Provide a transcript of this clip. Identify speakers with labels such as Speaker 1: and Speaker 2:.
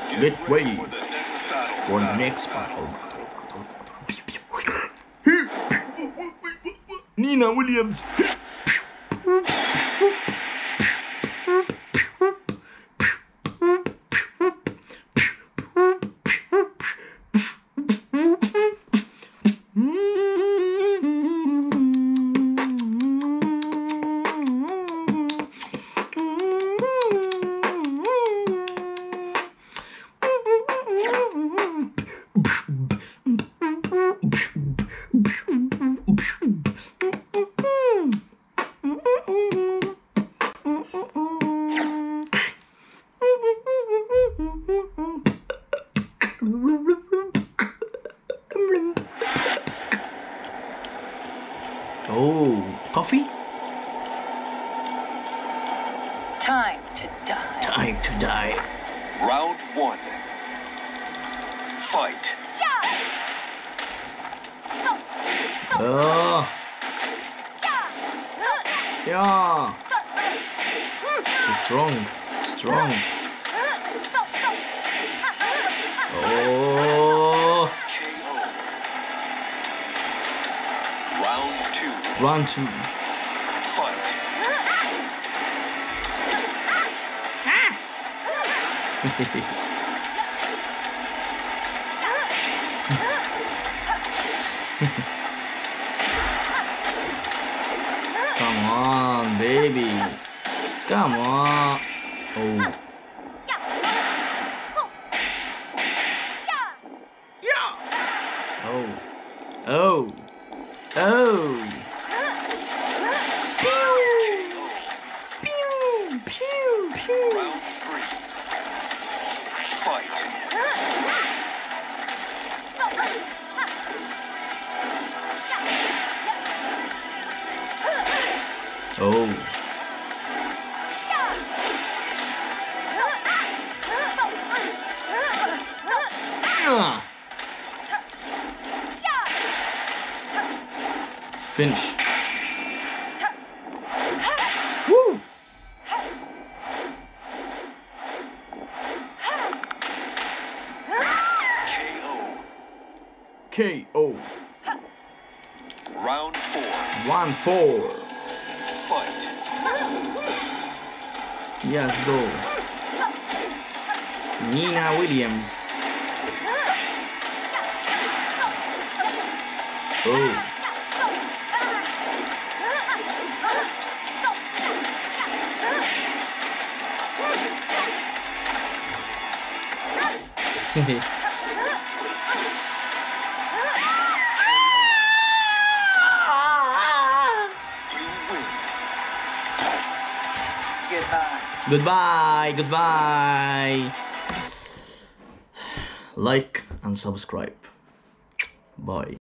Speaker 1: Get ready for the next battle. Nina Williams. Oh, coffee?
Speaker 2: Time to die.
Speaker 1: Time to die.
Speaker 3: Round 1. Fight.
Speaker 1: Oh. Yeah. She's strong. Strong. Oh.
Speaker 3: Round 2.
Speaker 1: Round 2.
Speaker 3: Fight.
Speaker 1: Come on, baby. Come on. Oh. Oh. Oh. Oh. Pew. Pew. Pew.
Speaker 3: Round 3. Fight.
Speaker 1: Oh. Yeah. Finish. Woo.
Speaker 3: KO.
Speaker 1: KO.
Speaker 3: Round 4.
Speaker 1: Round 4.
Speaker 3: Fight.
Speaker 1: Yes, go. Nina Williams. Oh.
Speaker 2: Goodbye.
Speaker 1: Goodbye. Goodbye. Like and subscribe. Bye.